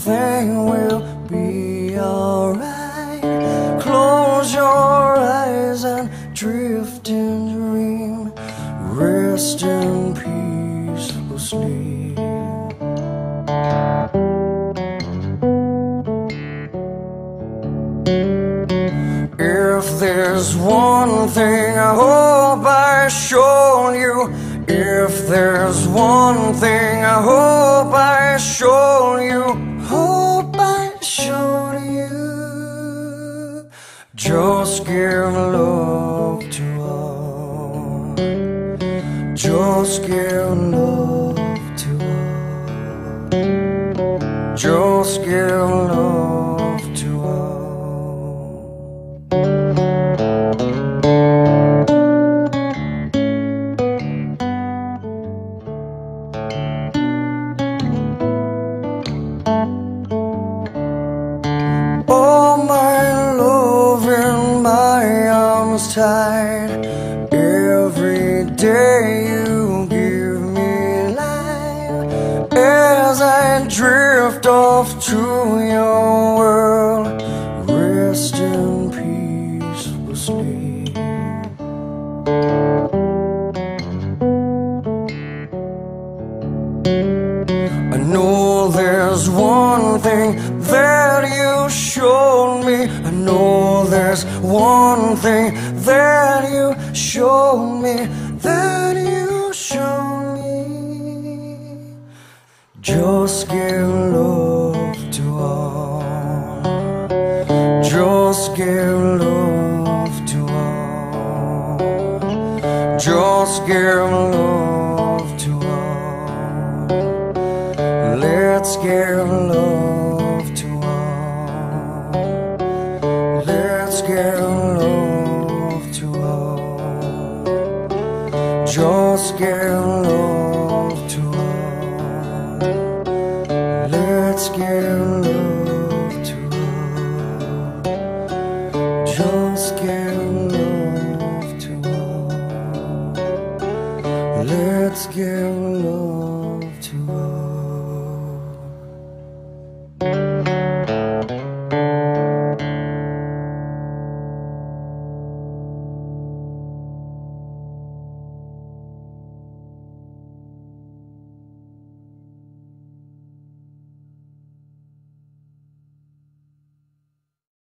everything will be alright. Close your eyes and drift and dream. Rest in peaceful sleep. If there's one thing I hope I showed you, if there's one thing I hope I showed you, just give love to all. Just give love to all. Just give love to all. Oh, my love in my arms tight. Every day you give me life. As I drift off to your world, rest in peaceful sleep. I know there's one thing that you showed me. I know there's one thing that you showed me, that you showed me. Just give love to all. Just give love to all. Just give love to all. Let's give love to all. Let's give love to all. Just give love to all. Let's give love to all. Just give love to all. Let's give